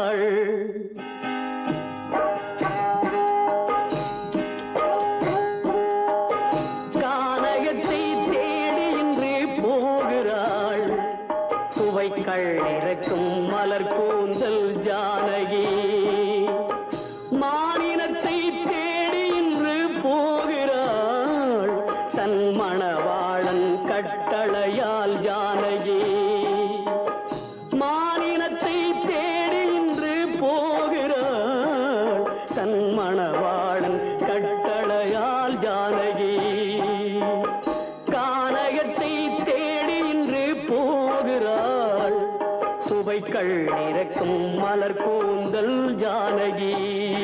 போகிறாள். கானகத்தை தேடி இன்று போகிறாள். சுவைக்கள் இறக்கும் மலர் கூந்தல் ஜானகி. மானினத்தை தேடி இன்று போகிறாள். தன் மணவாளன் கட்டளையால் ஜானகி. மானினத்தை தேடி இன்று போகிறாள். தன் மணவாளன் கட்டளையால் ஜானகி. கானகத்தை தேடி இன்று போகிறாள். சுவைக்கள் இறக்கும் மலர் கூந்தல் ஜானகி.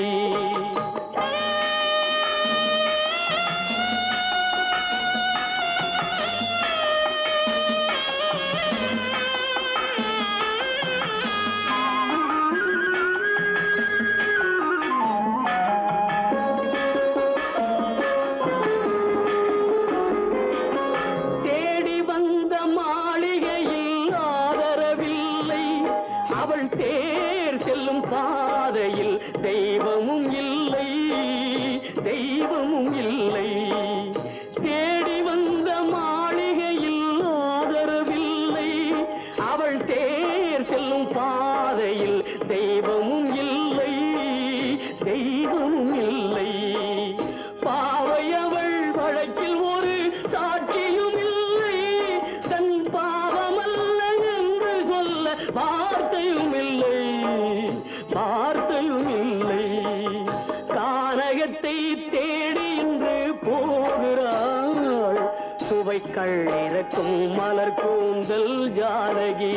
பாதையில் தெய்வமும் இல்லை, தெய்வமும் இல்லை. தேடி வந்த மாளிகையில் ஆதரவில்லை. அவள் தேர் செல்லும் பாதையில் தெய்வமும் இல்லை, தெய்வமும் இல்லை. பாவை அவள் வழக்கில் ஒரு சாட்சியும் இல்லை. தன் பாவமல்ல என்று சொல்ல வார்த்தையும் இல்லை, வார்த்தையும் இல்லை. கானகத்தை தேடி இன்று போகிறாள். சுவைக்கள் இறக்கும் மலர் கூந்தல் ஜானகி.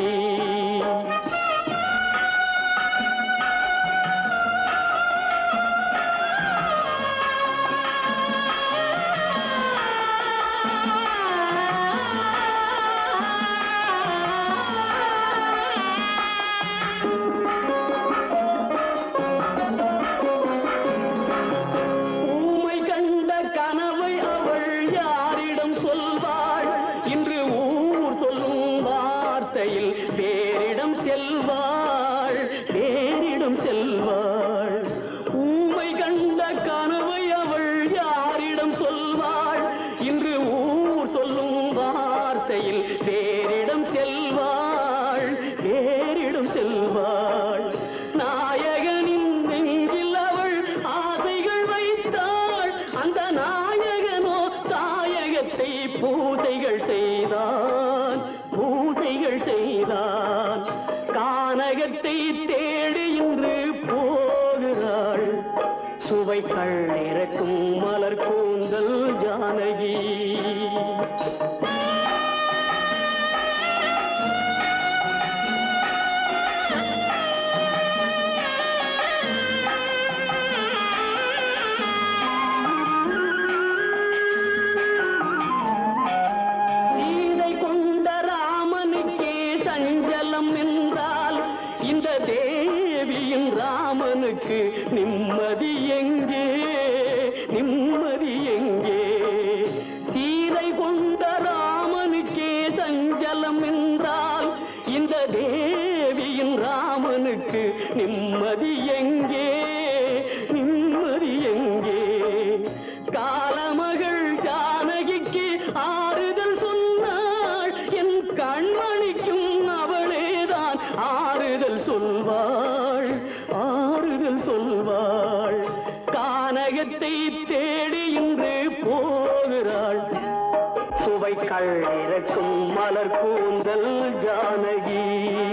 வேறிடம் செல்வாள், வேறிடம் செல்வாள். ஊமை கண்ட கனவை அவள் யாரிடம் சொல்வாள்? இன்று ஊர் சொல்லும் வார்த்தையில் வேறிடம் செல்வாள், வேறிடம் செல்வாள். நாயகனின் நெஞ்சில் அவள் ஆசைகள் வைத்தாள். அந்த நாயகனோ தாயகத்தை பூஜைகள் செய்தான், பூஜைகள் செய்தான். கானகத்தை தேடி இன்று போகிறாள். சுவைக்கள் இறக்கும் மலர் கூந்தல் ஜானகி. இந்த தேவியின் ராமனுக்கு நிம்மதி எங்கே, நிம்மதி எங்கே? சீதை கொண்ட ராமனுக்கே சஞ்சலம் என்றால் இந்த தேவியின் ராமனுக்கு நிம்மதி எங்கே, நிம்மதி எங்கே? காலமகள் ஜானகிக்கு ஆறுதல் சொன்னாள். என் கண்மணிக்கும் அவளேதான் ஆறுதல் சொல்வாள், ஆறுதல் சொல்வாள். கானகத்தை தேடி இன்று போகிறாள். சுவைக்கள் இறக்கும் மலர் கூந்தல் ஜானகி.